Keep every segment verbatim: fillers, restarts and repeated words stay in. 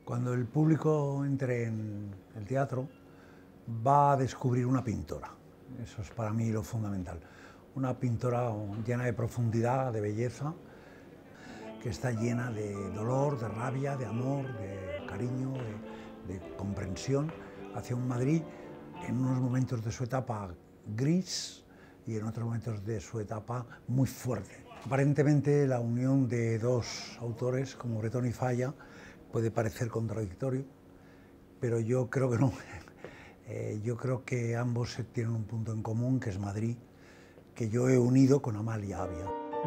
Cuando el público entre en el teatro, va a descubrir una pintora. Eso es para mí lo fundamental. Una pintora llena de profundidad, de belleza, que está llena de dolor, de rabia, de amor, de cariño, de, de comprensión hacia un Madrid en unos momentos de su etapa gris y en otros momentos de su etapa muy fuerte. Aparentemente la unión de dos autores como Bretón y Falla puede parecer contradictorio, pero yo creo que no. Eh, yo creo que ambos tienen un punto en común, que es Madrid, que yo he unido con Amalia Avia.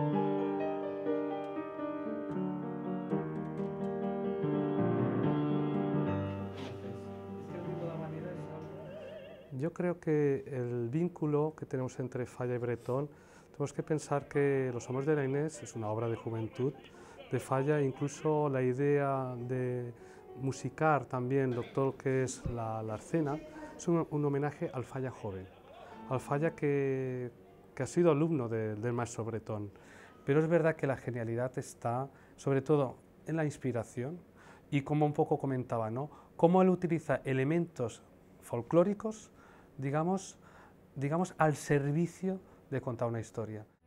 Yo creo que el vínculo que tenemos entre Falla y Bretón, tenemos que pensar que Los Amores de la Inés es una obra de juventud de Falla, incluso la idea de musicar también lo todo lo que es la, la escena, es un, un homenaje al Falla joven, al Falla que, que ha sido alumno de, del maestro Bretón. Pero es verdad que la genialidad está sobre todo en la inspiración y como un poco comentaba, ¿no? Cómo él utiliza elementos folclóricos, digamos, digamos, al servicio de contar una historia.